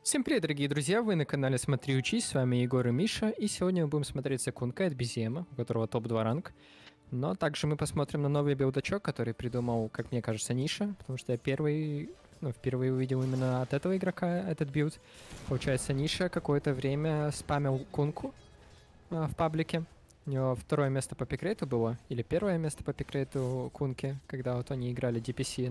Всем привет, дорогие друзья, вы на канале Смотри Учись, с вами Егор и Миша, и сегодня мы будем смотреть за Кунка от BZM, у которого топ-2 ранг, но также мы посмотрим на новый билдачок, который придумал, как мне кажется, Ниша, потому что я впервые увидел именно от этого игрока этот билд. Получается, Ниша какое-то время спамил Кунку в паблике, у него второе место по пикрейту было, или первое место по пикрейту Кунки, когда вот они играли DPC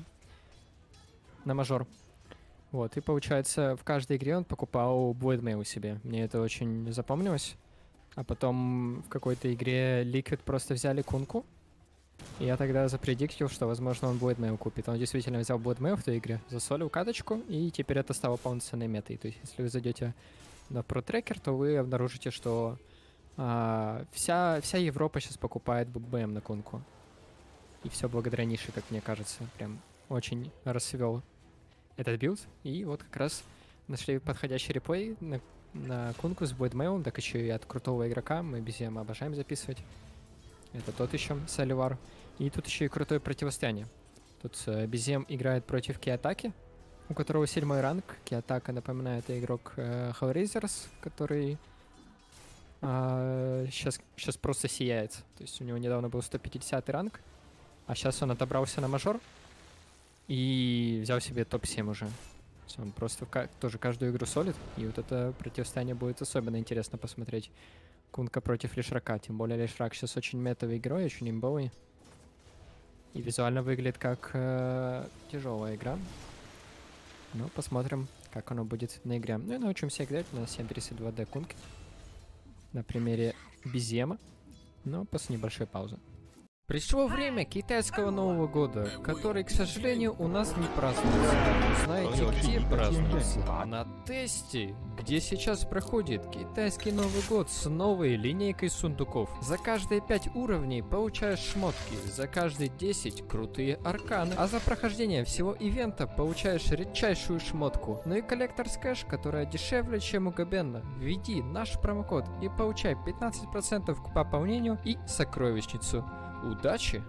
на мажор. Вот, и получается, в каждой игре он покупал Bloodmail себе. Мне это очень запомнилось. А потом в какой-то игре Liquid просто взяли Кунку. И я тогда запредиктил, что, возможно, он Bloodmail купит. Он действительно взял Bloodmail в той игре, засолил каточку, и теперь это стало полноценной метой. То есть, если вы зайдете на ProTracker, то вы обнаружите, что вся Европа сейчас покупает ББМ на Кунку. И все благодаря Нише, как мне кажется. Прям очень расцвел этот билд, и вот как раз нашли подходящий реплей на Кунку с Bloodmail, так еще и от крутого игрока, мы BZM обожаем записывать. Это тот еще, Соливар. И тут еще и крутое противостояние. Тут BZM играет против Киатаки, у которого 7-й ранг. Киатака, напоминаю, это игрок Hellraisers, который сейчас просто сияет. То есть у него недавно был 150-й ранг, а сейчас он отобрался на мажор и взял себе топ-7 уже. Он просто тоже каждую игру солит. И вот это противостояние будет особенно интересно посмотреть. Кунка против Лишрака. Тем более Лишрак сейчас очень метовый игрой, очень имбовый. И визуально выглядит как тяжелая игра. Ну, посмотрим, как оно будет на игре. Ну и научимся играть на 732D Кунки. На примере BZM. Но после небольшой паузы. Пришло время китайского Нового года, который, к сожалению, у нас не празднуется. Знаете, где празднуется? На тесте, где сейчас проходит китайский Новый год с новой линейкой сундуков. За каждые 5 уровней получаешь шмотки, за каждые 10 крутые арканы, а за прохождение всего ивента получаешь редчайшую шмотку. Ну и коллектор кэш, которая дешевле, чем у Габенна. Введи наш промокод и получай 15% к пополнению и сокровищницу. Удачи!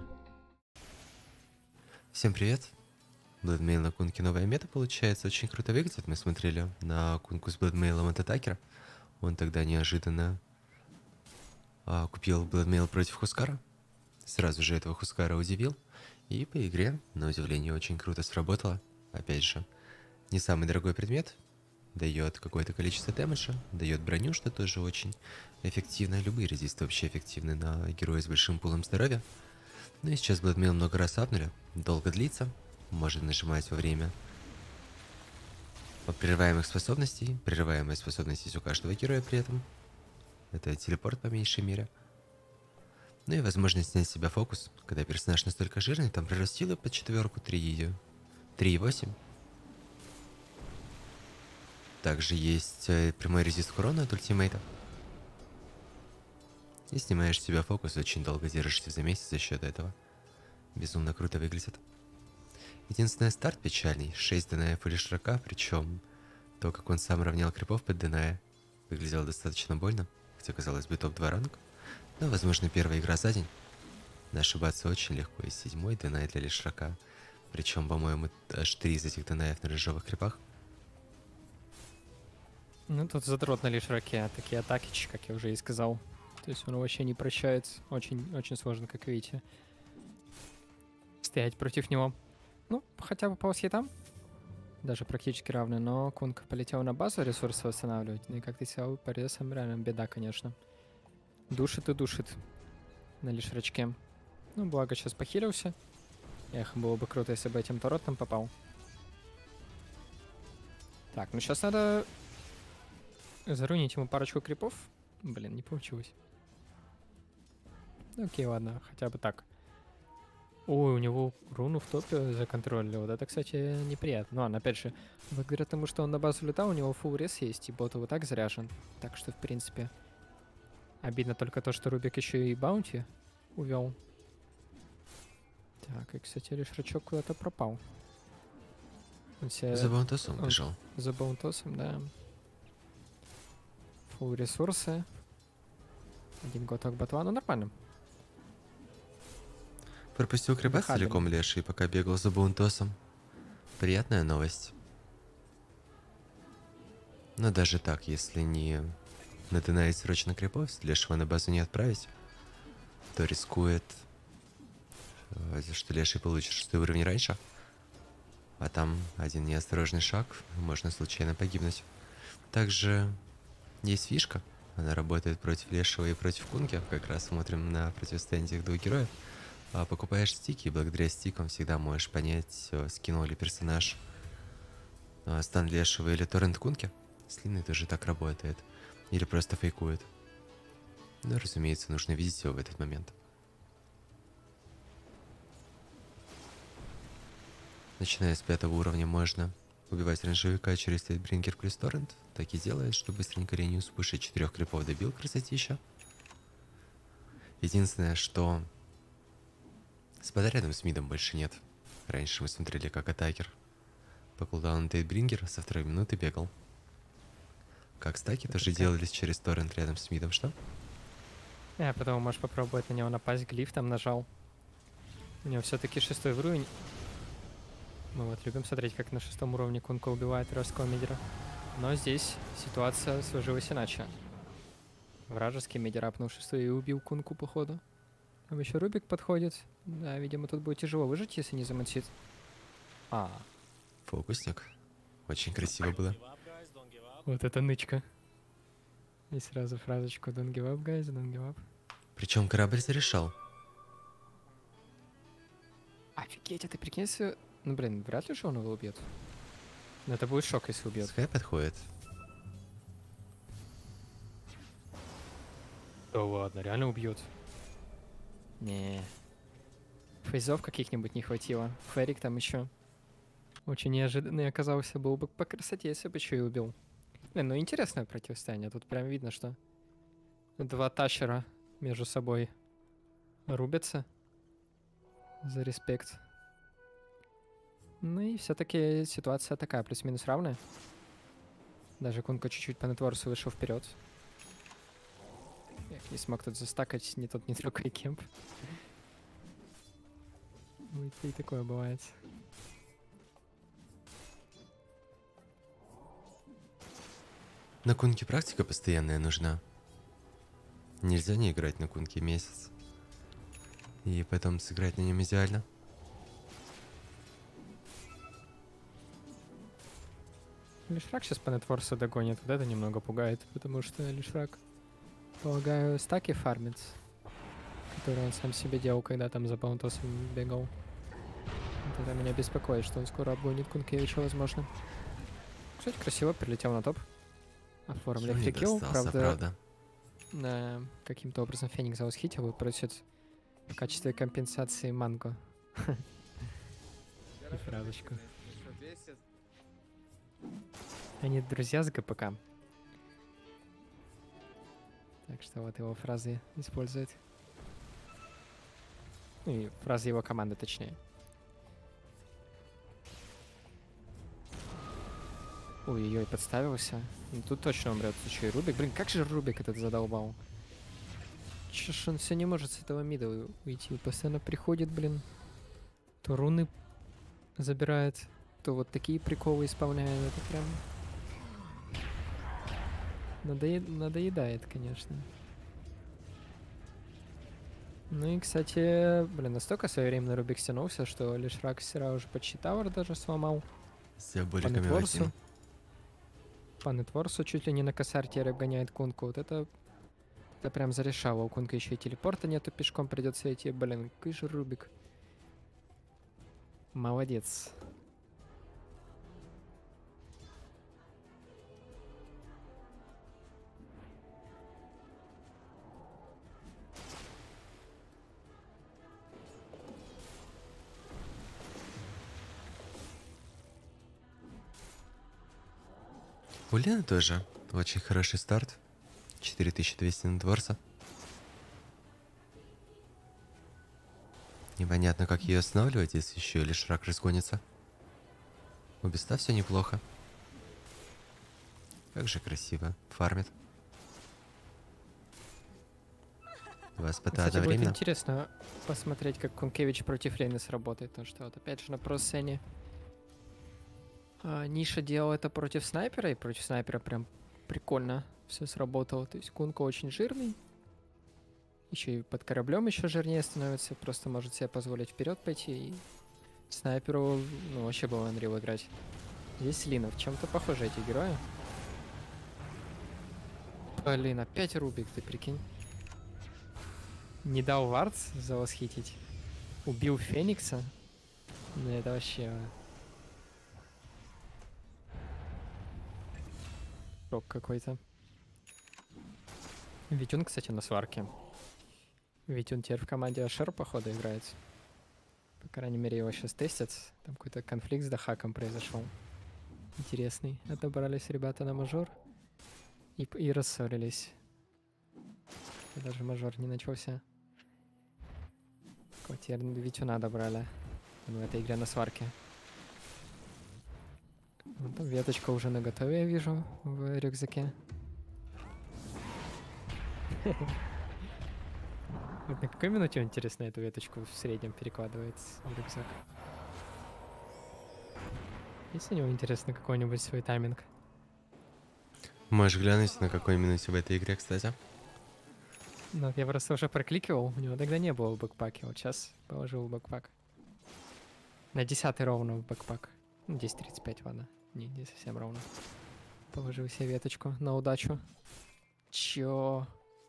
Всем привет! Bloodmail на Кунке новая мета получается, очень круто выглядит. Мы смотрели на Кунку с Bloodmail от Атакера. Он тогда неожиданно купил Bloodmail против Хускара. Сразу же этого Хускара удивил. И по игре, на удивление, очень круто сработало. Опять же, не самый дорогой предмет. Дает какое-то количество дэмэджа, дает броню, что тоже очень эффективно. Любые резисты вообще эффективны на героя с большим пулом здоровья. Ну и сейчас Bloodmail много раз апнули. Долго длится. Можно нажимать во время прерываемых способностей. Прерываемые способности есть у каждого героя при этом. Это телепорт по меньшей мере. Ну и возможность снять с себя фокус, когда персонаж настолько жирный, там прирастила под 4, 3,8. Также есть прямой резист к урону от ультимейта. И снимаешь с себя фокус, очень долго держишься за месяц за счет этого. Безумно круто выглядит. Единственное, старт печальный. 6 денаев у Лишрака, причем то, как он сам равнял крипов под деная, выглядело достаточно больно. Хотя, казалось бы, топ-2 ранг. Но, возможно, первая игра за день. Но ошибаться очень легко. И 7-й денай для Лишрака. Причем, по-моему, аж 3 из этих денаев на рыжовых крипах. Ну, тут задрот на Лишраке, такие атакичи, как я уже и сказал. То есть он вообще не прощает. Очень сложно, как видите, стоять против него. Ну, хотя бы по там даже практически равны, но Кунг полетел на базу ресурсы восстанавливать. Ну и как ты сказал, по ресурсам реально беда, конечно. Душит и душит на Лишрачке. Ну, благо сейчас похилился. Эх, было бы круто, если бы этим торотом попал. Так, ну сейчас надо зарунить ему парочку крипов. Блин, не получилось. Окей, ладно, хотя бы так. Ой, у него руну в топе законтролили. Вот это, кстати, неприятно. Ну ладно, опять же, благодаря тому, что он на базу летал, у него фулл рес есть, и бот его так заряжен. Так что, в принципе, обидно только то, что Рубик еще и баунти увел. Так, и, кстати, Лишрачок куда-то пропал. За Баунтосом бежал. За Баунтосом, да. Фулл ресурсы. Один глоток ботла, ну нормально. Пропустил крипа целиком Леший, пока бегал за Баунтосом. Приятная новость. Но даже так, если не надынает срочно крипов, если лешего на базу не отправить, то рискует, что леший получит 6 уровень раньше, а там один неосторожный шаг, можно случайно погибнуть. Также есть фишка, она работает против лешего и против кунки, как раз смотрим на противостояние этих двух героев. Покупаешь стики, и благодаря стикам всегда можешь понять, скинул ли персонаж стан лешего или торрент кунки. С Линой тоже так работает. Или просто фейкует. Но, разумеется, нужно видеть его в этот момент. Начиная с 5 уровня можно убивать рейнджевика через Стейтбрингер плюс торрент. Так и делает, что быстренько Рениус пушит 4 крипов добил, красотища. Единственное, что спада рядом с мидом больше нет. Раньше мы смотрели, как атакер по кулдауну Тейтбрингер со 2 минуты бегал. Как стаки тоже делались через торрент рядом с мидом, что? Я потом можешь попробовать на него напасть, глиф там нажал. У него все-таки 6 уровень. Мы вот любим смотреть, как на 6 уровне кунка убивает русского мидера. Но здесь ситуация сложилась иначе. Вражеский мидер апнул 6 и убил кунку, походу. Там еще Рубик подходит. Да, видимо, тут будет тяжело выжить, если не замансит. Фокусник. Очень красиво было. Вот это нычка. И сразу фразочку «Don't give up, guys, don't give up». Причем корабль зарешал. Офигеть, а ты прикинь, если... Ну, блин, вряд ли же он его убьет. Но это будет шок, если убьет. Скай подходит. Да ладно, реально убьет. Не. Фейзов каких-нибудь не хватило. Ферик там еще. Очень неожиданный оказался. Был бы по красоте, если бы еще и убил. Блин, ну интересное противостояние. Тут прям видно, что два тащера между собой рубятся за респект. Ну и все-таки ситуация такая, плюс-минус равная. Даже Кунка чуть-чуть по нетворсу вышел вперед. Не смог тут застакать ни тот, ни другой кемп. Ну и такое бывает. На кунке практика постоянная нужна. Нельзя не играть на кунке месяц. И потом сыграть на нем идеально. Лишрак сейчас по нетворсу догонит. Вот это немного пугает, потому что Лишрак, полагаю, стаки фармит, которые он сам себе делал, когда там за Баунтосом бегал. Вот это меня беспокоит, что он скоро обгонит Кункевича, возможно. Кстати, красиво прилетел на топ. Оформили фрикил, правда. Каким-то образом Феникс заусхитил и просит в качестве компенсации манго. И фразочку. Они друзья с ГПК. Так что вот его фразы использует. Ну и фразы его команды, точнее. Ой-ой-ой, подставился. Ну, тут точно умрет. Еще и Рубик. Блин, как же Рубик этот задолбал? Че ж он все не может с этого мида уйти? Постоянно приходит, блин. То руны забирает, то вот такие приколы исполняет. Это прям... Надоедает, конечно. Ну и, кстати, блин, настолько своевременно Рубик стянулся, что Лишрак Сера уже почти тавер даже сломал. По нетворсу. По нетворсу чуть ли не на косарь теперь обгоняет Кунку. Вот это прям зарешало. У Кунка еще и телепорта нету, пешком придется идти. Блин, какой же Рубик. Молодец. У Лены тоже очень хороший старт. 4200 на дворца. Непонятно, как ее останавливать, если еще и Лишрак разгонится. У Беста все неплохо. Как же красиво. Фармит. Два спота Кстати, будет одновременно. интересно посмотреть, как Кункевич против Рейна сработает. Потому что вот опять же на просцене Ниша делал это против снайпера, и против снайпера прям прикольно все сработало. То есть Кунка очень жирный, еще и под кораблем еще жирнее становится, просто может себе позволить вперед пойти, и снайперу, ну, вообще было Unreal играть. Здесь Лина, в чем-то похожи эти герои. Блин, опять Рубик, ты прикинь. Не дал Вардс завосхитить. Убил Феникса. Ну это вообще... Шок какой-то. Витюн, кстати, на сварке. Витюн теперь в команде Ашер, походу, играет. По крайней мере, его сейчас тестят. Там какой-то конфликт с Дахаком произошел. Интересный. Отобрались ребята на мажор. И рассорились. И даже мажор не начался. Теперь Витюна добрали. В этой игре на сварке. Вон там веточка уже наготове, я вижу, в рюкзаке. Вот на какой минуте, интересно, эту веточку в среднем перекладывает в рюкзак? Есть у него, интересно, какой-нибудь свой тайминг? Можешь глянуть, на какой минуте в этой игре, кстати. Ну, я просто уже прокликивал, у него тогда не было в бэкпаке, вот сейчас положил в бэкпак. На 10 ровно в бэкпак. Ну, 10:35, ладно. Не совсем ровно. Положил себе веточку на удачу. Чё?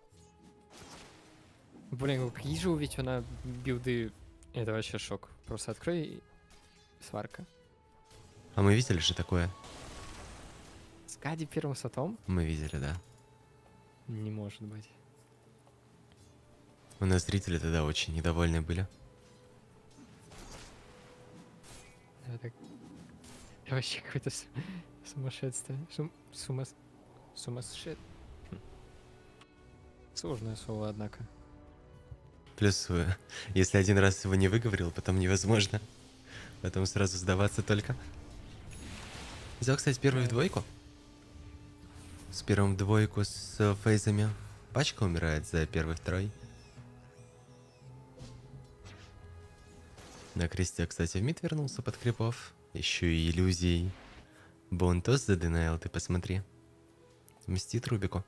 Блин, какие же увидеть она билды. Это вообще шок. Просто открой и сварка. А мы видели же такое? С Кади первым сотом? Мы видели, да. Не может быть. У нас зрители тогда очень недовольны были. Это вообще какое-то сумасшествие. Сумасшествие. Сложное слово, однако. Плюс, если один раз его не выговорил, потом невозможно. Потом сразу сдаваться только. Взял, кстати, первый в двойку. С первым в двойку с фейзами. Пачка умирает за первый, второй. На кресте, кстати, в мид вернулся под крипов. Еще и иллюзией. Бонтос заденайл, ты посмотри. Мстит Рубику.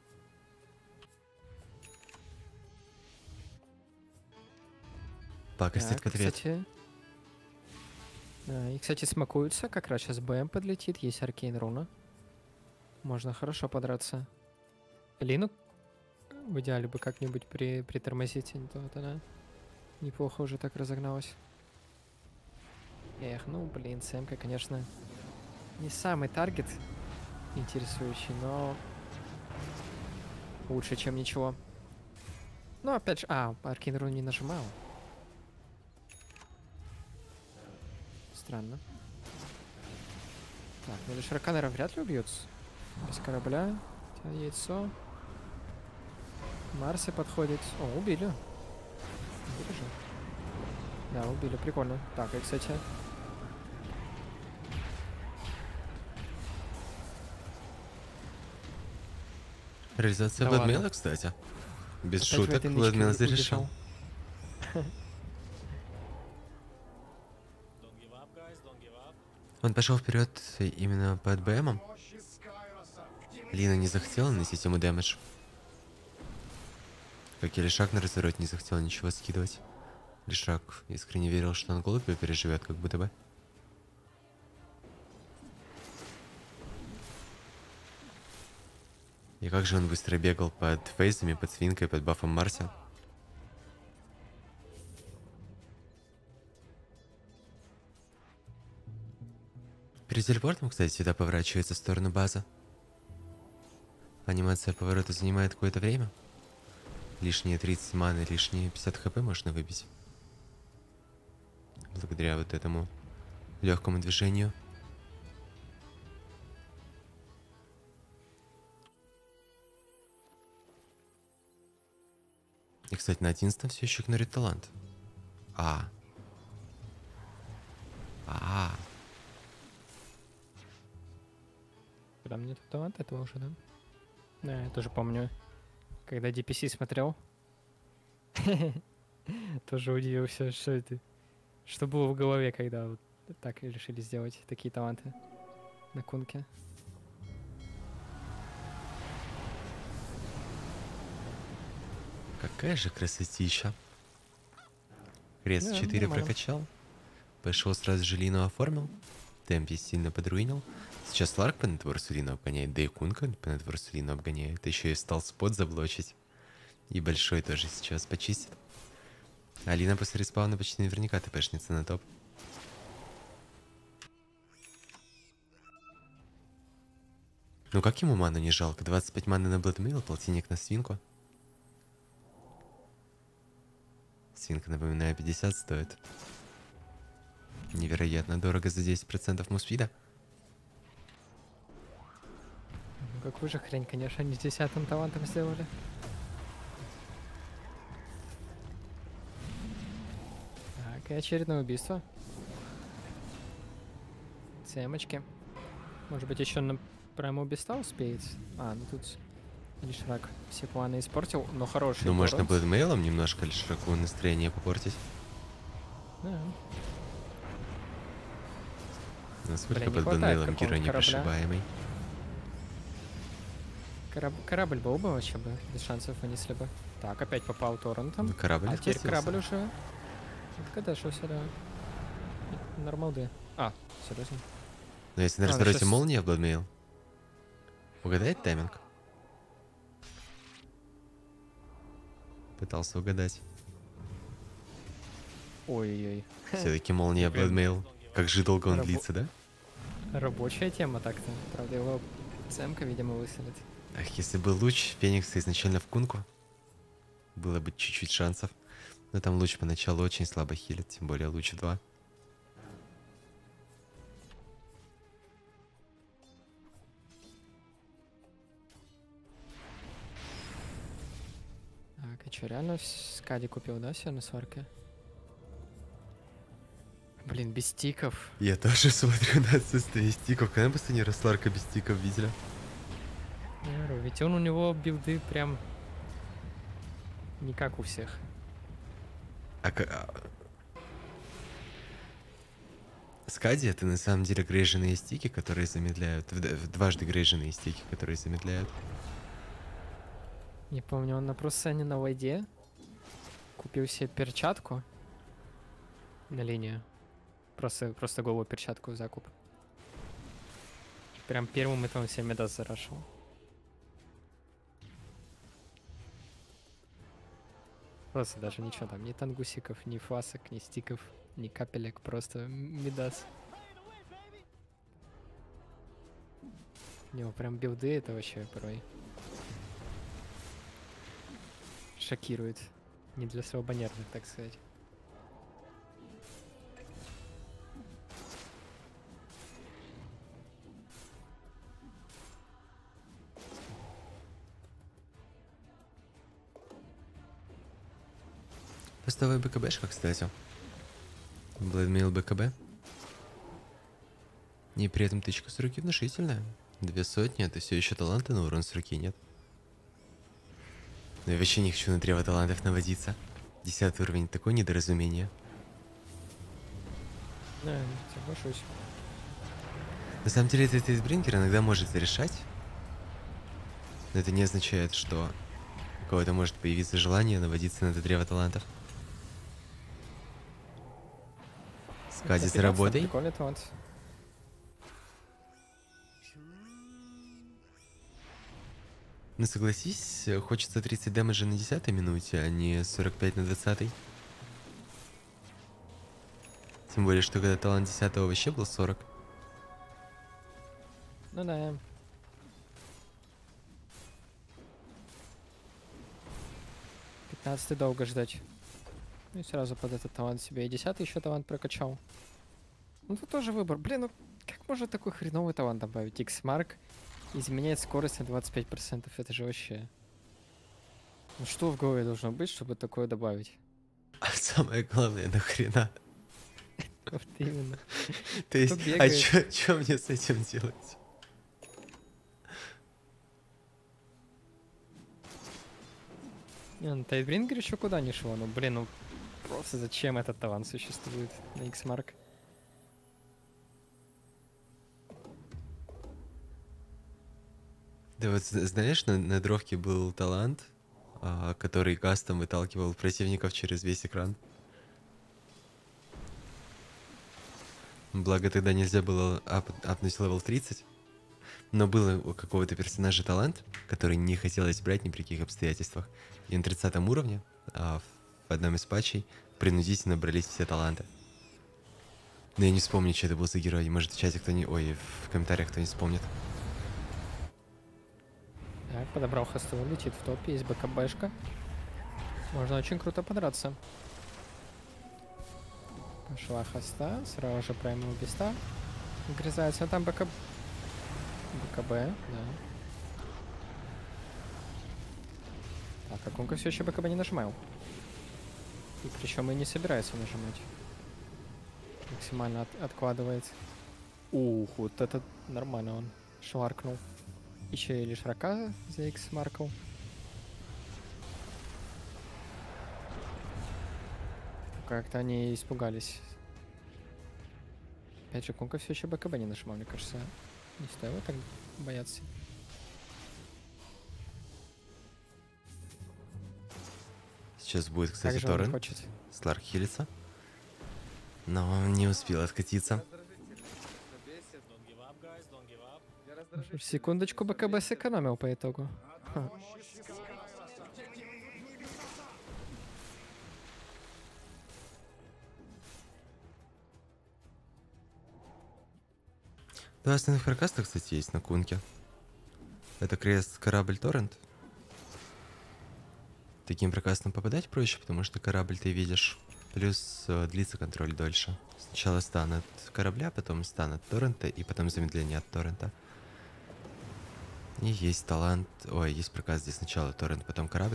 Пакостит в ответ. Кстати... Да, и, кстати, смакуются. Как раз сейчас БМ подлетит. Есть Аркейн Руна. Можно хорошо подраться. Лину в идеале бы как-нибудь притормозить. А то вот она неплохо уже так разогналась. Эх, ну, блин, Сэмка, конечно, не самый таргет интересующий, но лучше, чем ничего. Ну, опять же... Аркейн Рун не нажимал. Странно. Так, ну лишь Раканера вряд ли убьются. Без корабля. Хотя яйцо. Марси подходит. О, убили. Убили же. Да, убили, прикольно. Так, и, кстати... Реализация Да Бладмейла, ладно. кстати. Без Опять в шуток, этой нычке Бладмейл зарешил. убежал. Он пошел вперед именно под БМом. Лина не захотела наносить ему дэмэдж. Как и Лишак на разворот не захотел ничего скидывать. Лишак искренне верил, что он голубя переживет, как будто бы. И как же он быстро бегал под фейзами, под свинкой, под бафом Марси. Перед телепортом, кстати, всегда поворачивается в сторону базы. Анимация поворота занимает какое-то время. Лишние 30 маны, лишние 50 хп можно выбить. Благодаря вот этому легкому движению. И, кстати, на 11 все еще игнорит талант. Там нет таланта этого уже, да? Да, я тоже помню. Когда DPC смотрел, тоже удивился, что это. Что было в голове, когда вот так решили сделать такие таланты. на кунке. Какая же красотища. Крест Да, 4 нормально. прокачал. Пошел сразу же Лину оформил. Темпе сильно подруинил. Сейчас Ларк по нетворсу Лину обгоняет, да и Кунка по нетворсу Лину обгоняет. Еще и стал спот заблочить. И большой тоже сейчас почистит. А Лина после респауна почти наверняка тпшница на топ. Ну как ему ману не жалко? 25 маны на Бладмейл, полтинник на свинку. Свинка, напоминаю, 50 стоит. Невероятно дорого за 10% муспида. Ну, какую же хрень, конечно, они с 10-м талантом сделали. Так, и очередное убийство. Семочки. Может быть, еще на прямо убийства успеет? А, ну тут лишь рак все планы испортил, но хороший Ну, можно борот. Бладмейлом немножко лишь раку настроение попортить. Да. Насколько Блин, не под хватает Бладмейлом какого-то герой корабля. непрошибаемый. Корабль был бы вообще бы, без шансов вынесли бы. Так, опять попал торрентом. Ну, корабль А теперь отхватился. корабль уже. Это что сюда? Нормалды. А, серьезно? Но если на ну развороте щас- молния в Бладмейл, угадает тайминг? Пытался угадать. Ой-ой-ой. Все-таки молния Блин. Бладмейл. Как же долго он Рабо- длится, да? Рабочая тема так-то. Правда, его цемка, видимо, выселит. Ах, если бы луч Феникса изначально в кунку, было бы чуть-чуть шансов. Но там луч поначалу очень слабо хилит, тем более луч 2. Так, а что, реально Скади купил, да, себе на сварке? Блин, без стиков. Я тоже смотрю на отсутствие стиков. Когда мы последний раз Ларка без стиков видели? Я говорю, ведь он у него билды прям не как у всех. Скади это на самом деле грейженные стики, которые замедляют. Дважды грейженные стики, которые замедляют. Не помню, он на просцене на войде купил себе перчатку на линию. Просто голую перчатку в закуп. Прям первым это он себе медас зарашил. Просто даже ничего там, ни тангусиков, ни фасок, ни стиков, ни капелек, просто медас. У него прям билды, это вообще порой шокирует. Не для слабонервных, так сказать. Постовая БКБшка, кстати. Бладмейл БКБ. И при этом тычка с руки внушительная. 200, это все еще таланты, но урон с руки нет. Но я вообще не хочу на древо талантов наводиться. 10 уровень, такое недоразумение. Да, соглашусь. На самом деле, этот Эйсбринкер иногда может зарешать. Но это не означает, что у кого-то может появиться желание наводиться на это древо талантов. Скади за работой. Прикольный талант. Ну согласись, хочется 30 дэмэджа на 10 минуте, а не 45 на 20. Тем более, что когда талант 10 вообще был 40. Ну да. Пятнадцатый долго ждать. Ну и сразу под этот талант себе и 10-й еще талант прокачал. Ну тут тоже выбор. Блин, ну как можно такой хреновый талант добавить? X-Mark изменяет скорость на 25%. Это же вообще... Ну что в голове должно быть, чтобы такое добавить? А самое главное, нахрена? Вот именно. То есть, Кто а бегает? чё мне с этим делать? Не, ну Тайдбрингер еще куда не шло. Ну блин, ну просто зачем этот талант существует на X-Mark? Да вот знаешь, на дровке был талант, который кастом выталкивал противников через весь экран. Благо тогда нельзя было апнуть левел 30. Но был у какого-то персонажа талант, который не хотелось брать ни при каких обстоятельствах. И на 30 уровне в одном из патчей принудительно брались все таланты. Но я не вспомню, что это был за герой. Может, в чате кто-нибудь... Ой, в комментариях кто-нибудь вспомнит. Так, подобрал хосту, летит в топ, есть БКБшка. Можно очень круто подраться. Пошла хоста, сразу же прямо у биста. Вгрызается, там БКБ, да. Так, а Кунка все еще БКБ не нажимал. И причем и не собирается нажимать. Максимально откладывает. Ух, вот это нормально он шваркнул. Еще и лишь рака за X маркал. Как-то они испугались. Опять же, Кунка все еще БКБ не нажимал, мне кажется. Не стоило так бояться. Сейчас будет, кстати, Как же он торрент. хочет. Сларк хилится. Но он не успел откатиться. Секундочку, БКБ сэкономил по итогу. Ха. Два основных прокаста, кстати, есть на Кунке. Это крест, корабль, торрент. Таким прокастом попадать проще, потому что корабль ты видишь. Плюс длится контроль дольше. Сначала стан от корабля, потом стан от торрента, и потом замедление от торрента. И есть талант... Ой, есть прокаст, здесь сначала торрент, потом корабль.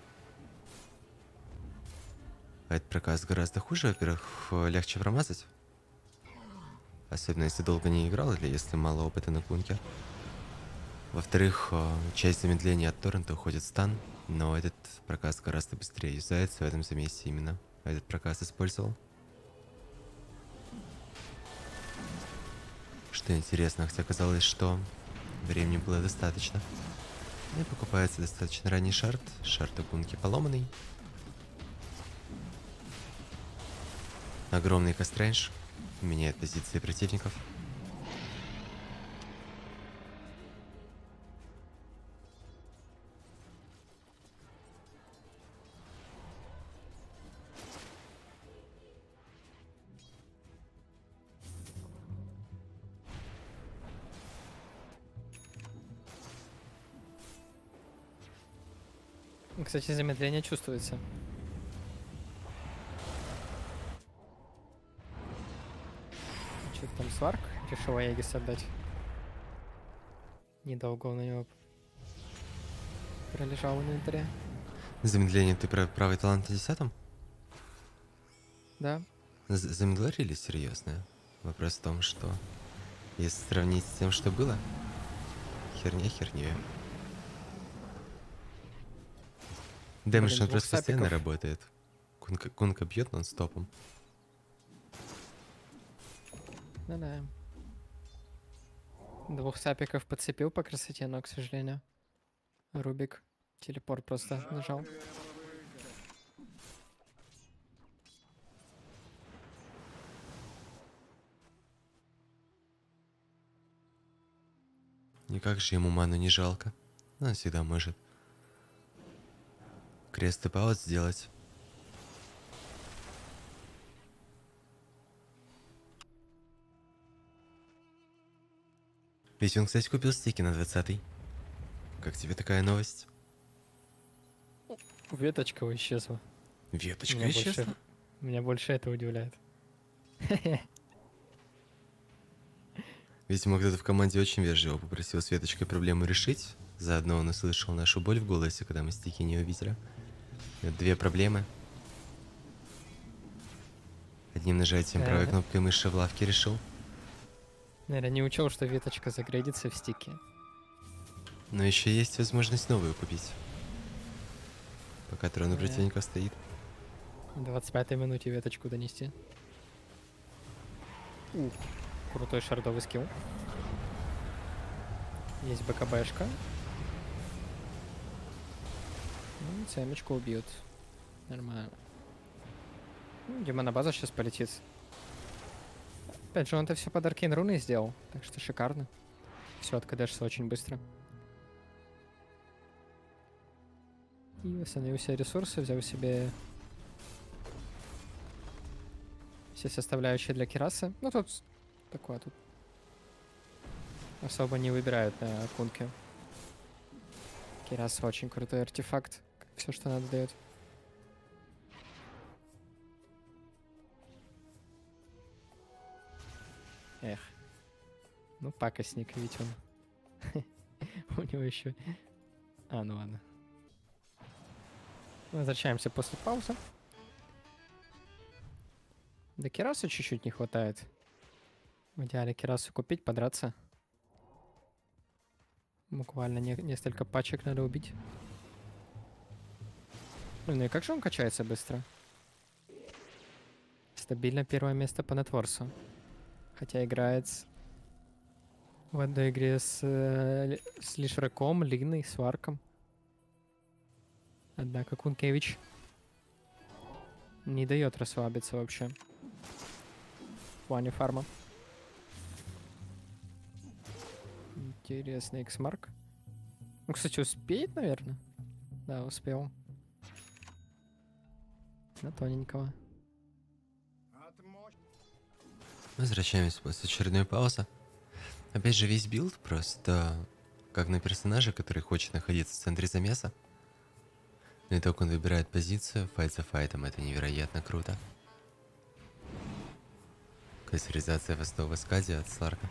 А этот прокаст гораздо хуже. Во-первых, легче промазать. Особенно если долго не играл или если мало опыта на Кунке. Во-вторых, часть замедления от торрента уходит в стан, но этот прокаст гораздо быстрее юзается в этом замесе именно. Этот прокаст использовал. Что интересно, хотя казалось, что времени было достаточно. И покупается достаточно ранний шарт. Шарт у Кунки поломанный. Огромный кастрейндж. Меняет позиции противников. Кстати, замедление чувствуется. Что-то там Сварк решил Аегис отдать. Недолго он на него пролежал в инвентаре. Замедление ты правый талант на 10-м? Да. Замедлили серьезно. Вопрос в том, что если сравнить с тем, что было, херня херней. Дэмэдж он просто постоянно работает. Кунка бьет нон-стопом. Да-да. Двух сапиков подцепил по красоте, но, к сожалению, Рубик телепорт просто нажал. Никак же ему ману не жалко. Он всегда может крест и пауз сделать. Ведь он, кстати, купил стики на 20-й. Как тебе такая новость? Веточка исчезла. Веточка исчезла? Меня больше это удивляет. Видимо, кто-то в команде очень вежливо попросил с Веточкой проблему решить. Заодно он услышал нашу боль в голосе, когда мы стики не увидели. Это две проблемы. Одним нажатием правой кнопкой мыши в лавке решил. Наверное, не учел, что веточка загрейдится в стике. Но еще есть возможность новую купить. Пока трон у противника стоит. В 25-й минуте веточку донести. Крутой шардовый скилл. Есть БКБшка. Цемечку убьют. Нормально. Демона база сейчас полетит. Опять же, он это все под аркейн руны сделал, так что шикарно. Все откадешься очень быстро. И восстановил все ресурсы, взял себе все составляющие для Кираса. Ну тут такое, тут особо не выбирают на кунке. Кирас очень крутой артефакт, все, что надо, дает. Эх. Ну, пакостник, ведь он. У него еще... А, ну ладно. Возвращаемся после паузы. Да Кираса чуть-чуть не хватает. В идеале Кирасу купить, подраться. Буквально несколько пачек надо убить. Ну и как же он качается быстро? Стабильно первое место по нетворсу. Хотя играет в одной игре с Лишраком, Линой, с Варком. Однако Кункевич не дает расслабиться вообще. В плане фарма. Интересный X-Mark. Ну, кстати, успеет, наверное? Да, успел. На тоненького. Возвращаемся после очередной паузы. Опять же, весь билд просто как на персонаже, который хочет находиться в центре замеса. Но и только он выбирает позицию, файт за файтом, это невероятно круто. Классификация Востова Скади от Сларка.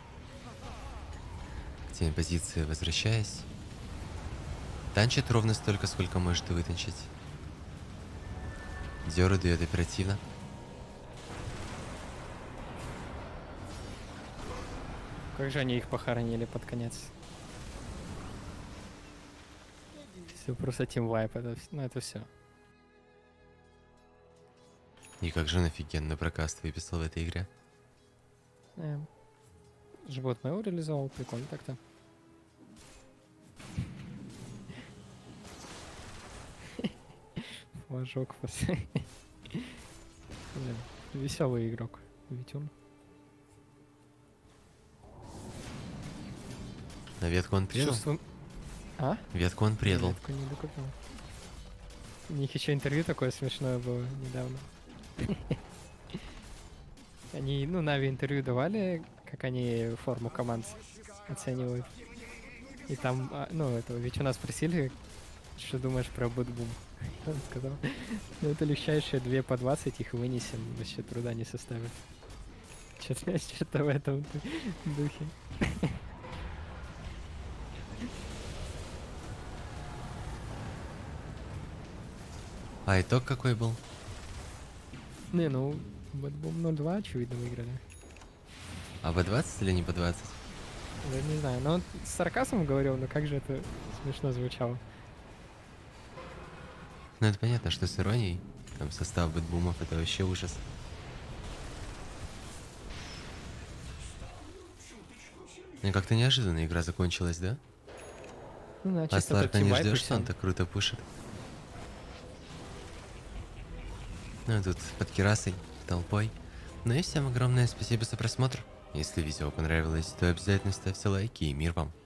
К теме позиции возвращаясь. Танчит ровно столько, сколько может вытанчить. Дёру дает оперативно. Как же они их похоронили под конец. Все просто тимвайп, это, ну это все. И как же он офигенно прокаст выписал в этой игре. Живот моего реализовал, прикольно так-то. Флажок. Веселый игрок, ведь он. На ветку он предал? Чувствую... А? Ветку он предал. Ветку не докупил. У них еще интервью такое смешное было недавно. Они, ну, Нави интервью давали, как они форму команд оценивают. И там, ну, этого ведь у нас спросили, что думаешь про Бэтбум. Он сказал, ну это легчайшие 2 по 20, их вынесем, вообще труда не составит. Что-то в этом духе. А итог какой был? Не, ну, Бэтбум 0-2, очевидно, выиграли. А по 20 или не по 20? Я не знаю, но он с сарказмом говорил, но как же это смешно звучало. Ну это понятно, что с иронией. Там состав бэтбумов это вообще ужас. Ну как-то неожиданно игра закончилась, да? Ну, да, А Сларка не ждешь, всё. что он так круто пушит. Ну тут под Кирасой, толпой. Ну и всем огромное спасибо за просмотр. Если видео понравилось, то обязательно ставьте лайки и мир вам.